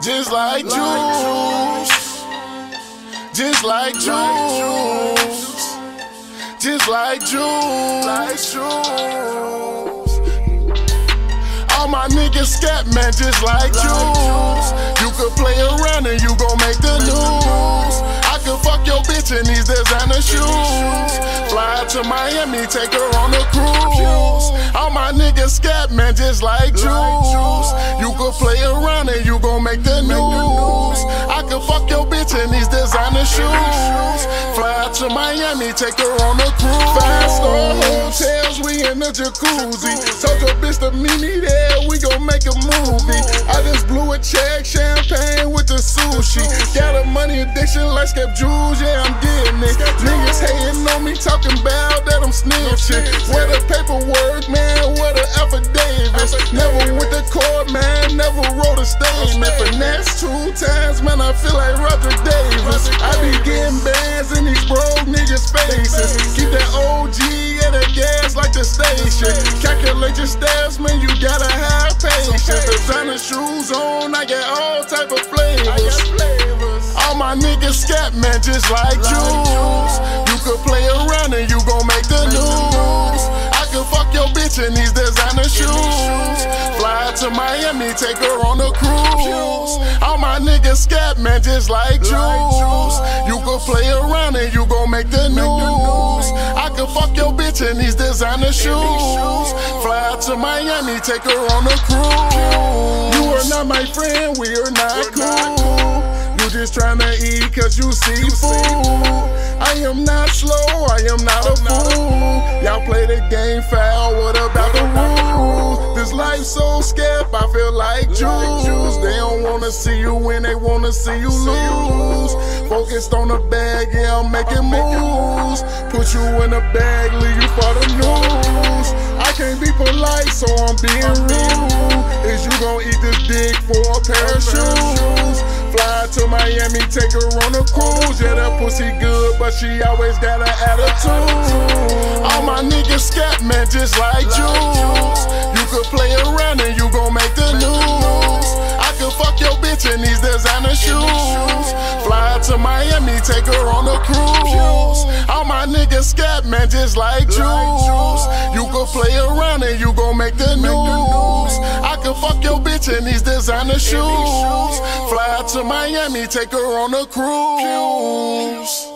Just like juice, just like juice, just like juice. All my niggas scat, man, just like juice. You could play around and you gon' make the news. I could fuck your bitch in these designer shoes. Fly to Miami, take her on a cruise. All my niggas scat, man, just like juice. You could play around and you gon' make the news. I could fuck your bitch in these designer shoes. Fly to Miami, take her on a cruise. 5-star hotels, we in the jacuzzi. Told your bitch to meet me there, we gon' make a movie. I just blew a check, champagne with the sushi. Got a money addiction like Skep Jules, yeah, I'm getting it. Niggas hating on me, talking about that I'm snitching. Where the paperwork, man, where the affidavits? Never went to court, man, never wrote a statement. Finesse 2 times, man, I feel like Roger Davis. I be getting bands in these broke niggas' faces. Keep that OG at the gas like the station. Calculate your stats, man, you gotta have patience. Designer shoes on, I got all type of flavors. All my niggas scat, man, just like juice. You could play around and you gon' make the news. I could fuck your bitch in these designer shoes. Fly to Miami, take her on a cruise. All my niggas scat, man, just like juice. You could play around and you gon' make the news. I could fuck your bitch in these designer shoes. Fly to Miami, take her on a cruise. You are not my friend, we are not cool. You just tryna eat cause you see food. I am not slow, I am not a fool. Y'all play the game foul, what about the rules? This life so scared, I feel like juice. They don't wanna see you win, they wanna see you lose. Focused on the bag, yeah, I'm making moves. Put you in a bag, leave you for the news. I can't be polite, so I'm being rude. Is you gon' eat this dick for a pair of shoes? Fly to Miami, take her on a cruise. Yeah, that pussy good, but she always got an attitude. All my niggas scat, man, just like juice. You could play around and you gon' make the news. I could fuck your bitch in these designer shoes. Fly to Miami, take her on a cruise. All my niggas scat, man, just like juice. You could play around and you gon' make the news. I could fuck your bitch in these designer shoes. Fly to Miami, take her on a cruise.